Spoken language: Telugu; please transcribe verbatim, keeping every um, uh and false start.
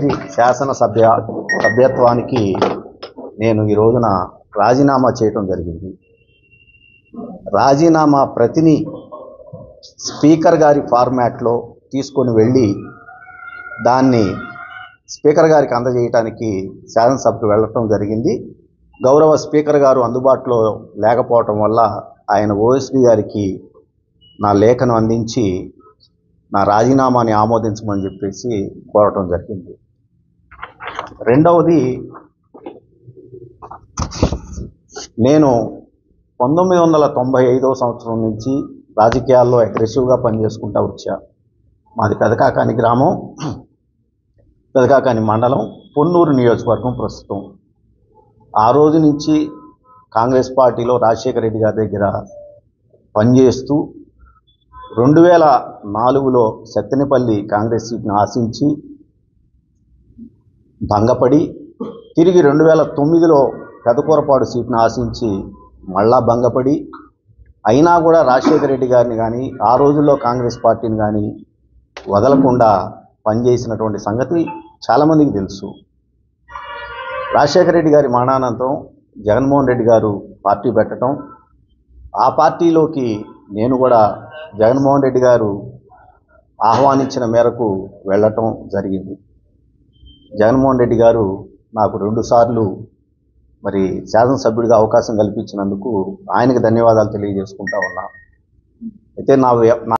మాజీ శాసనసభ్య సభ్యత్వానికి నేను ఈ రోజున రాజీనామా చేయటం జరిగింది. రాజీనామా ప్రతిని స్పీకర్ గారి ఫార్మాట్లో తీసుకొని వెళ్ళి దాన్ని స్పీకర్ గారికి అందజేయటానికి శాసనసభకు వెళ్ళటం జరిగింది. గౌరవ స్పీకర్ గారు అందుబాటులో లేకపోవటం వల్ల ఆయన ఓఎస్డీ గారికి నా లేఖను అందించి నా రాజీనామాని ఆమోదించమని చెప్పేసి కోరటం జరిగింది. రెండవది, నేను పంతొమ్మిది వందల తొంభై ఐదవ సంవత్సరం నుంచి రాజకీయాల్లో అగ్రెసివ్గా పనిచేసుకుంటూ వచ్చా. మాది పెదకాకాని గ్రామం, పెదకాకాని మండలం, పొన్నూరు నియోజకవర్గం ప్రస్తుతం. ఆ రోజు నుంచి కాంగ్రెస్ పార్టీలో రాజశేఖర రెడ్డి గారి దగ్గర పనిచేస్తూ రెండు వేల నాలుగులో సత్తెనపల్లి కాంగ్రెస్ సీట్ను ఆశించి భంగపడి, తిరిగి రెండు వేల తొమ్మిదిలో పెదకూరపాడు సీట్ను ఆశించి మళ్ళా భంగపడి, అయినా కూడా రాజశేఖర రెడ్డి గారిని కానీ ఆ రోజుల్లో కాంగ్రెస్ పార్టీని కానీ వదలకుండా పనిచేసినటువంటి సంగతి చాలామందికి తెలుసు. రాజశేఖర రెడ్డి గారి మరణానంతరం జగన్మోహన్ రెడ్డి గారు పార్టీ పెట్టడం, ఆ పార్టీలోకి నేను కూడా జగన్మోహన్ రెడ్డి గారు ఆహ్వానించిన మేరకు వెళ్ళటం జరిగింది. జగన్మోహన్ రెడ్డి గారు నాకు రెండుసార్లు మరి శాసనసభ్యుడిగా అవకాశం కల్పించినందుకు ఆయనకు ధన్యవాదాలు తెలియజేసుకుంటా ఉన్నా. అయితే నా